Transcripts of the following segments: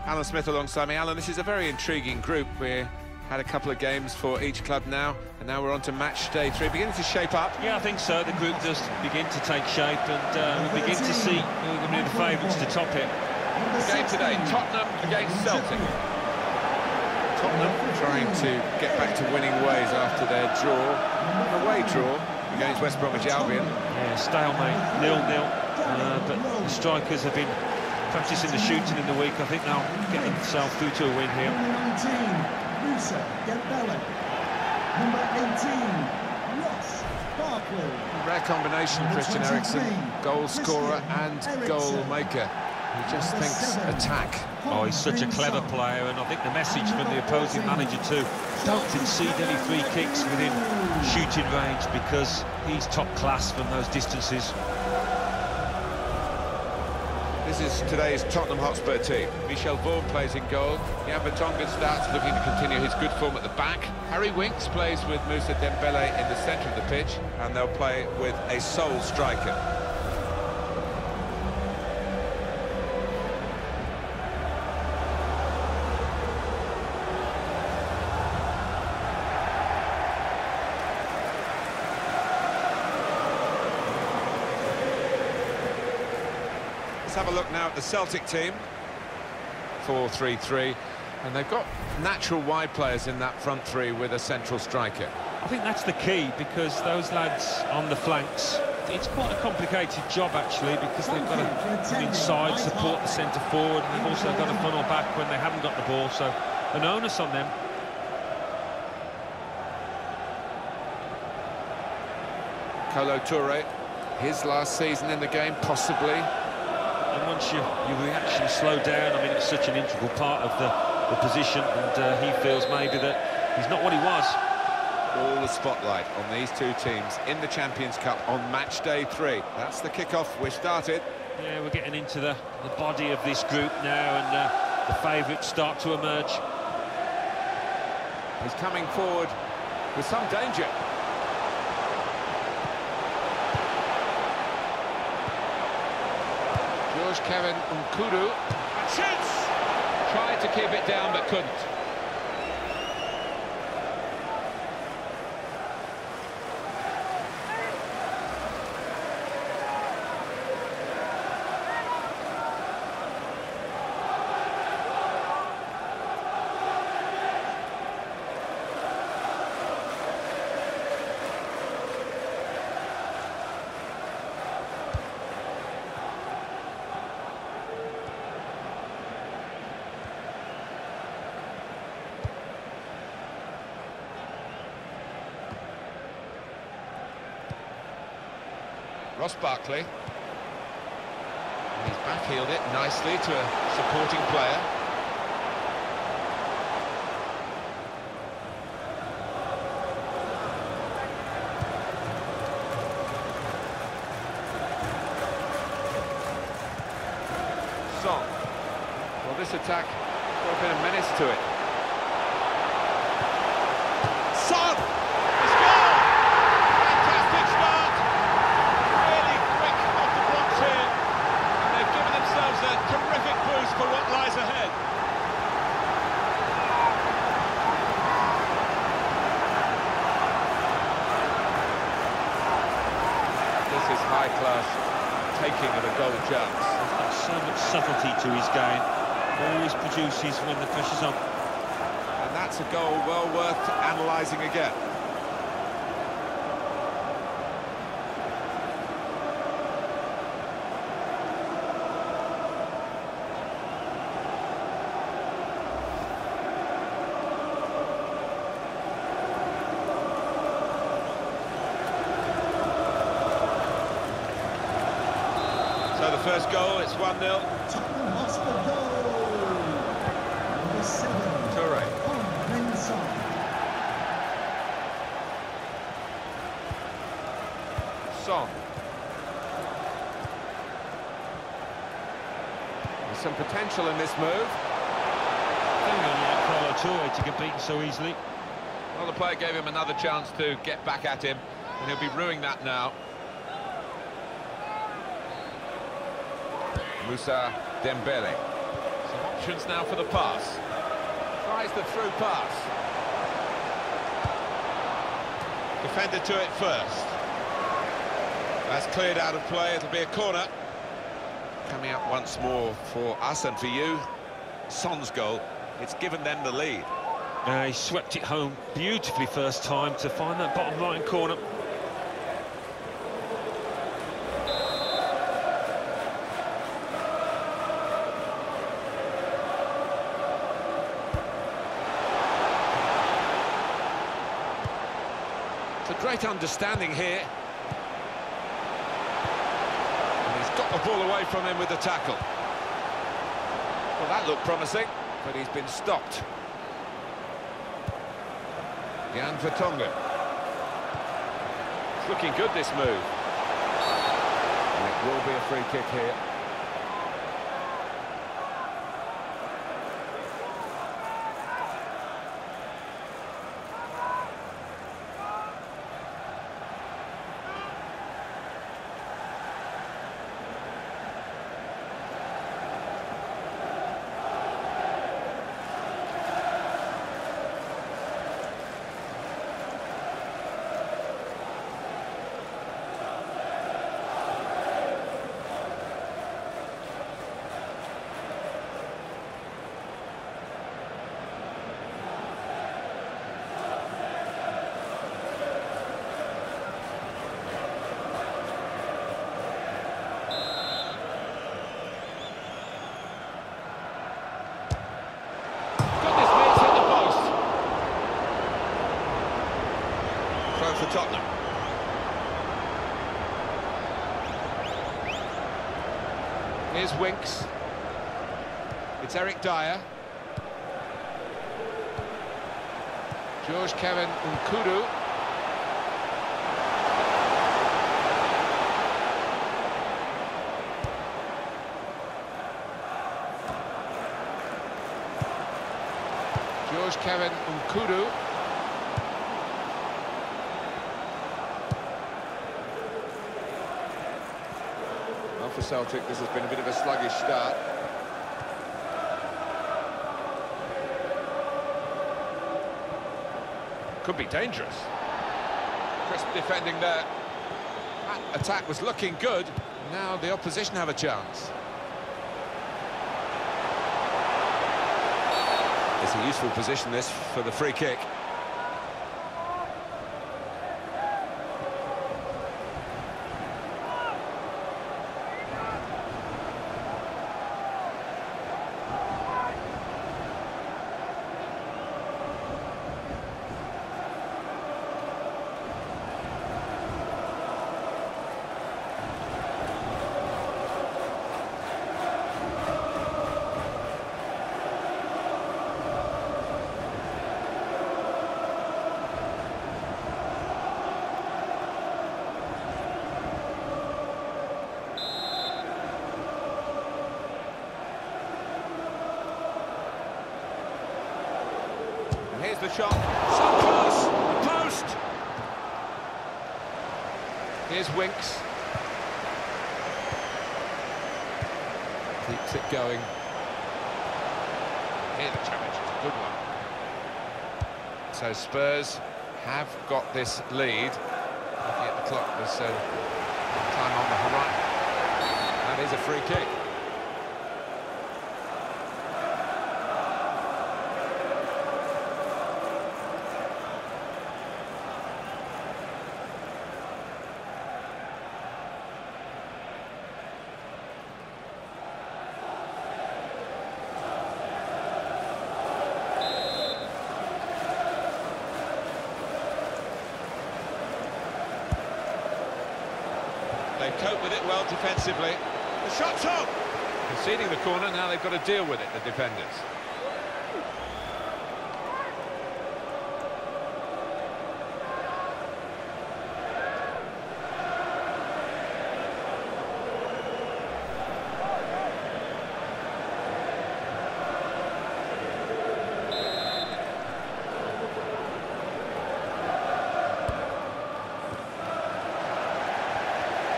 Alan Smith alongside me. Alan, this is a very intriguing group. We had a couple of games for each club now, and now we're on to match day 3, beginning to shape up. Yeah, I think so. The group does begin to take shape, and we begin to see who are going to be the favourites to top it. Game today, Tottenham against Celtic. Tottenham trying to get back to winning ways after their away draw against West Bromwich Albion. Yeah, stalemate, 0-0, but the strikers have been practising the shooting in the week. I think they'll get themselves through to a win here. Number 19, Moussa Dembele. Number 18, Ross Barkley. Rare combination, Christian Eriksen, goal scorer and goal maker. He just thinks attack. Oh, he's such a clever player, and I think the message from the opposing manager too, don't concede any free kicks within shooting range, because he's top class from those distances. This is today's Tottenham Hotspur team. Michel Vaughan plays in goal. Jan Vertonghen starts, looking to continue his good form at the back. Harry Winks plays with Moussa Dembele in the centre of the pitch, and they'll play with a sole striker. Let's have a look now at the Celtic team. 4-3-3, and they've got natural wide players in that front three with a central striker. I think that's the key, because those lads on the flanks, it's quite a complicated job actually, because they've got to come inside, support the centre forward, and they've also got to funnel back when they haven't got the ball, so an onus on them. Kolo Touré, his last season in the game, possibly. And once your reaction slowed down, I mean, it's such an integral part of the position, and he feels maybe that he's not what he was. All the spotlight on these two teams in the Champions Cup on match day 3. That's the kickoff. We're started. Yeah, we're getting into the body of this group now, and the favourites start to emerge. He's coming forward with some danger. George Kevin Nkoudou shoots! Tried to keep it down but couldn't. Ross Barkley. And he's backheeled it nicely to a supporting player. Son. Well, this attack got a bit of menace to it. Son! It's goal! Fantastic start! Really quick off the blocks here. And they've given themselves a terrific boost for what lies ahead. This is high-class taking of a goal chance. He's got so much subtlety to his game. Always produces when the pressure's on. And that's a goal well worth analysing again. So the first goal, it's 1-0. Tottenham Hotspur goal. Number 7, Touré. Heung-min Son. Son. There's some potential in this move. Anyone like Kolo Touré to get beaten so easily. Well, the player gave him another chance to get back at him, and he'll be ruining that now. Moussa Dembele. So what Options now for the pass. Tries the through pass. Defender to it first. That's cleared out of play, it'll be a corner. Coming up once more for us and for you. Son's goal, it's given them the lead. He swept it home beautifully first time to find that bottom right corner. It's a great understanding here. And he's got the ball away from him with the tackle. Well, that looked promising, but he's been stopped. Jan Vertonghen. It's looking good, this move. And it will be a free kick here. For Tottenham. Here's Winks. It's Eric Dyer. George Kevin Nkudu. George Kevin Nkudu. For Celtic, this has been a bit of a sluggish start. Could be dangerous. Crisp defending there. That attack was looking good. Now the opposition have a chance. It's a useful position, this, for the free kick. Here's the shot. So close! The post! Here's Winks. Keeps it going. Here the challenge is a good one. So Spurs have got this lead. Looking at the clock, there's time on the horizon. That is a free kick. They cope with it well defensively. The shot's on! Conceding the corner, now they've got to deal with it, the defenders.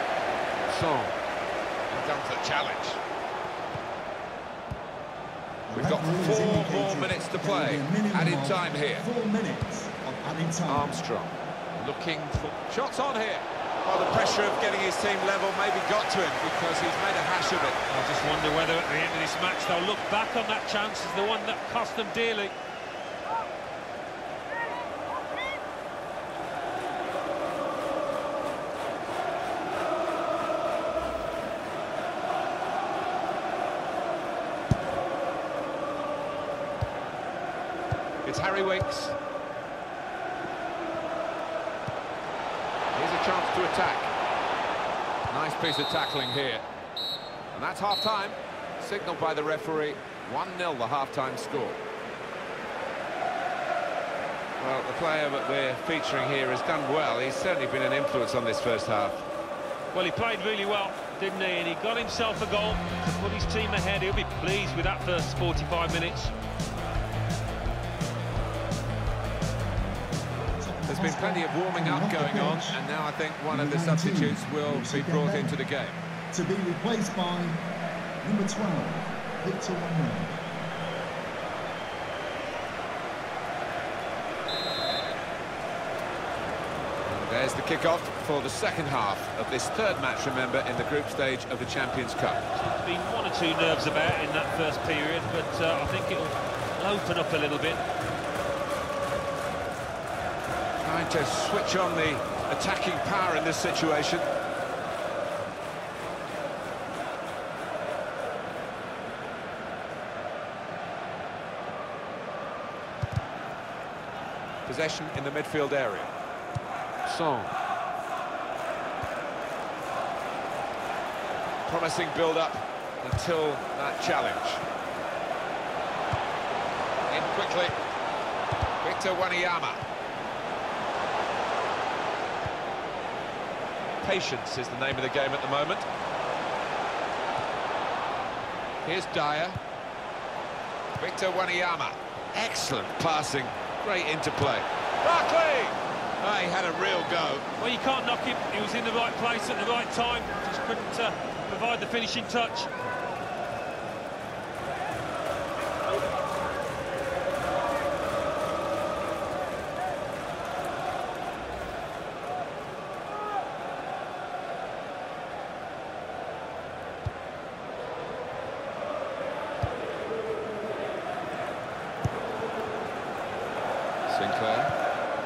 Song. And done for the challenge. We've got 4 more minutes to play. Added time here. 4 minutes of added time. Armstrong looking for shots on here. Well, the pressure of getting his team level maybe got to him because he's made a hash of it. I just wonder whether at the end of this match they'll look back on that chance as the one that cost them dearly. It's Harry Winks. Here's a chance to attack. Nice piece of tackling here. And that's half-time. Signalled by the referee. 1-0 the half-time score. Well, the player that we're featuring here has done well. He's certainly been an influence on this first half. Well, he played really well, didn't he? And he got himself a goal to put his team ahead. He'll be pleased with that first 45 minutes. There's been plenty of warming up going on, and now I think one of the substitutes will be brought into the game. To be replaced by number 12, Victor Wanyama. There's the kick-off for the second half of this third match, remember, in the group stage of the Champions Cup. There's been 1 or 2 nerves about in that first period, but I think it'll open up a little bit. Trying to switch on the attacking power in this situation. Possession in the midfield area. Song. Promising build-up until that challenge. In quickly. Victor Wanyama. Patience is the name of the game at the moment. Here's Dyer. Victor Wanyama. Excellent passing. Great interplay. Barkley! Oh, he had a real go. Well, you can't knock him. He was in the right place at the right time. Just couldn't provide the finishing touch. Sinclair.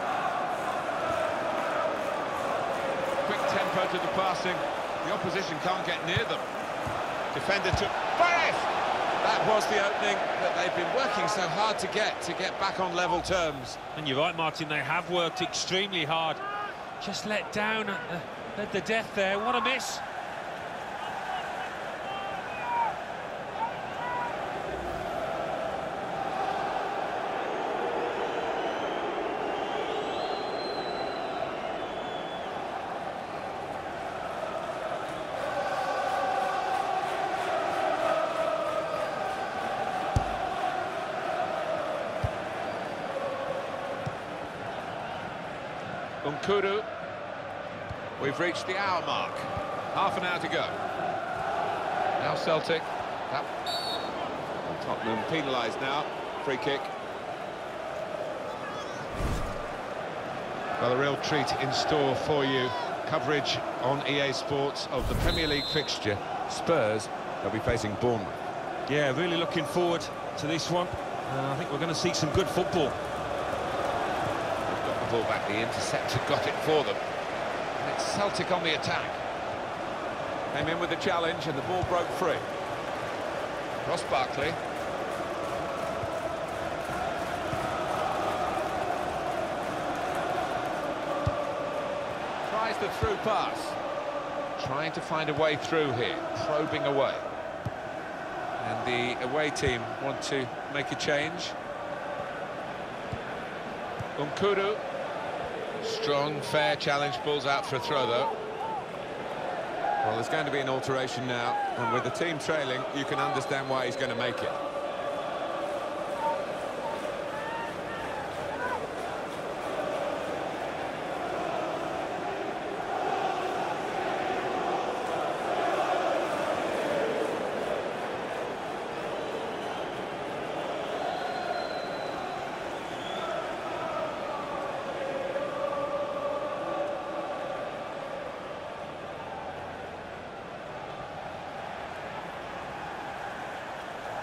Quick tempo to the passing. The opposition can't get near them. Defender to Forrest! That was the opening that they've been working so hard to get back on level terms. And you're right, Martin, they have worked extremely hard. Just let down at the death there. What a miss. Nkoudou. We've reached the hour mark. Half an hour to go. Now Celtic. Tottenham penalised now. Free kick. Well, a real treat in store for you. Coverage on EA Sports of the Premier League fixture. Spurs, they'll be facing Bournemouth. Yeah, really looking forward to this one. I think we're going to see some good football. Ball back, the interceptor got it for them. And it's Celtic on the attack. Came in with the challenge and the ball broke free. Ross Barkley. Tries the through pass. Trying to find a way through here, probing away. And the away team want to make a change. Nkoudou. Strong, fair challenge, balls out for a throw, though. Well, there's going to be an alteration now, and with the team trailing, you can understand why he's going to make it.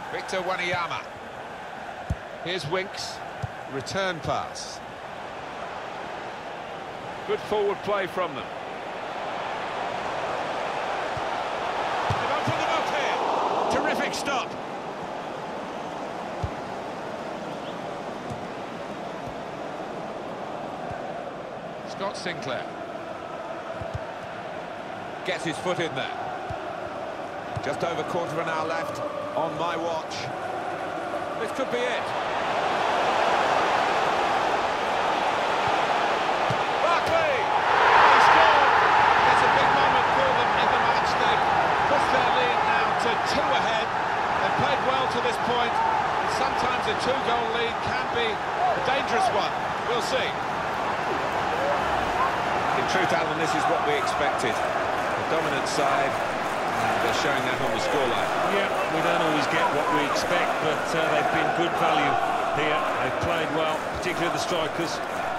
Victor Wanyama. Here's Winks. Return pass. Good forward play from them. They've opened them up here. Terrific stop. Scott Sinclair. Gets his foot in there. Just over quarter of an hour left on my watch. This could be it. Barkley! He scored! It's a big moment for them in the match. They've pushed their lead now to 2 ahead. They've played well to this point. And sometimes a 2-goal lead can be a dangerous one. We'll see. In truth, Alan, this is what we expected. The dominant side, and they're showing that on the scoreline. Yeah, we don't always get what we expect, but they've been good value here. They've played well, particularly the strikers.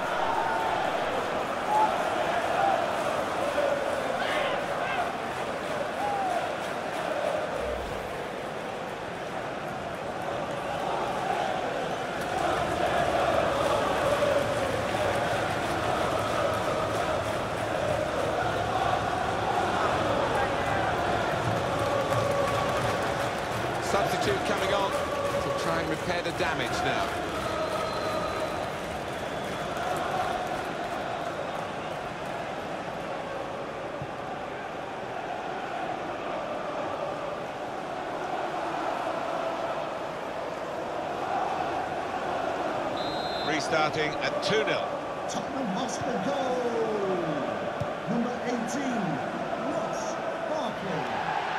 Substitute coming on to try and repair the damage now. Restarting at 2-0. Tottenham Hotspur goal. Number 18, Ross Barkley.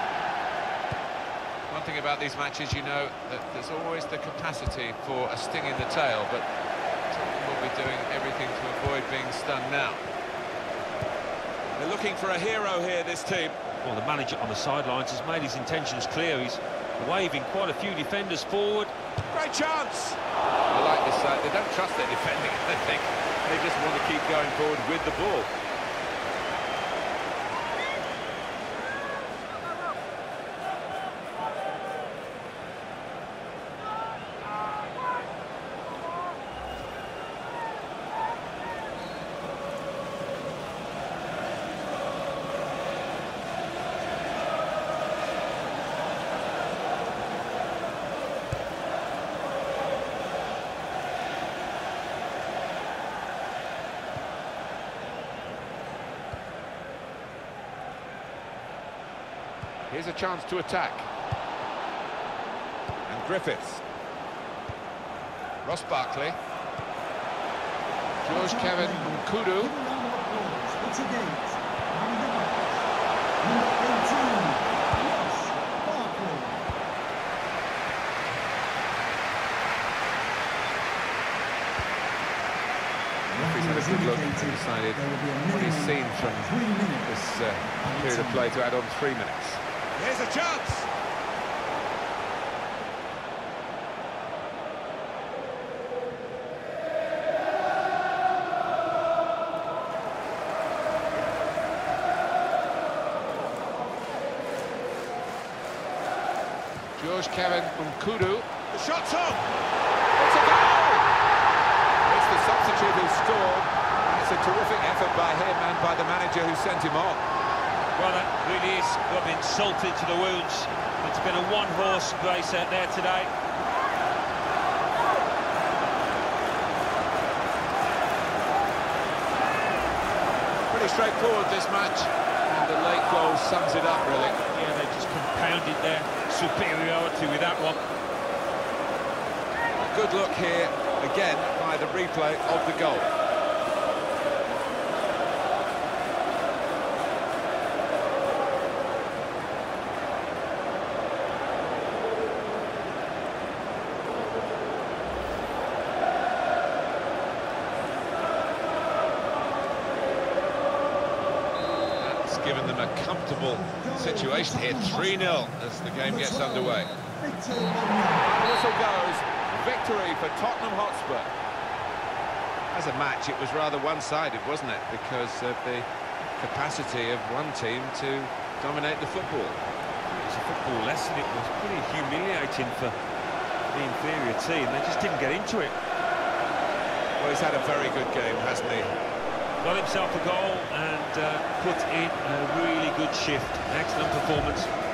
One thing about these matches, you know, that there's always the capacity for a sting in the tail, but Tottenham will be doing everything to avoid being stung now. They're looking for a hero here, this team. Well, the manager on the sidelines has made his intentions clear. He's waving quite a few defenders forward. Great chance! I like this side. They don't trust their defending, I think. They just want to keep going forward with the ball. Here's a chance to attack. And Griffiths. Ross Barkley. George Kevin Nkudu. It's a gate. Number 18, Ross Barkley. He's had a good look and decided what he's seen from this period of play to add on 3 minutes. Here's a chance! George Kevin Nkudu. The shot's on! It's a goal! It's the substitute who scored. It's a terrific effort by him and by the manager who sent him on. Well, that really is got insulted to the wounds. It's been a one-horse race out there today. Pretty straightforward, this match, and the late goal sums it up, really. Yeah, they just compounded their superiority with that one. A good look here, again, by the replay of the goal. Given them a comfortable situation here, 3-0 as the game gets underway. Whistle goes, victory for Tottenham Hotspur. As a match, it was rather one-sided, wasn't it? Because of the capacity of one team to dominate the football. It's a football poor lesson. It was pretty humiliating for the inferior team. They just didn't get into it. Well, he's had a very good game, hasn't he? Got himself a goal and put in a really good shift. Excellent performance.